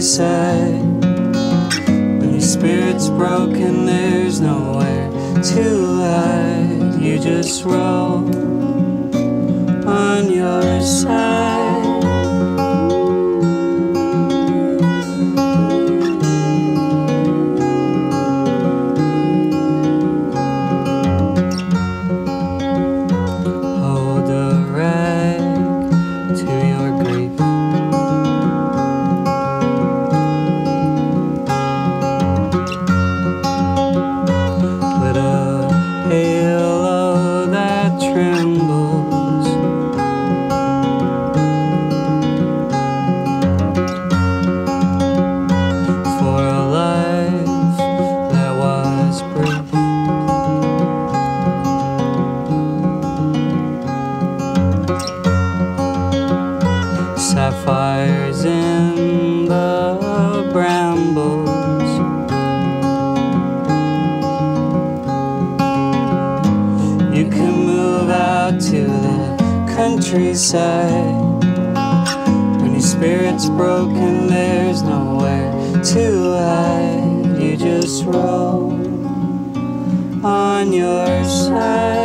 countryside. When your spirit's broken, there's nowhere to hide. You just roll on your side. Hold a rag to your grief. Lit a halo that trembles. For a life that was brief. Sapphires in the brambles. You can move out to the countryside. When your spirit's broken, there's nowhere to hide. You just roll on your side.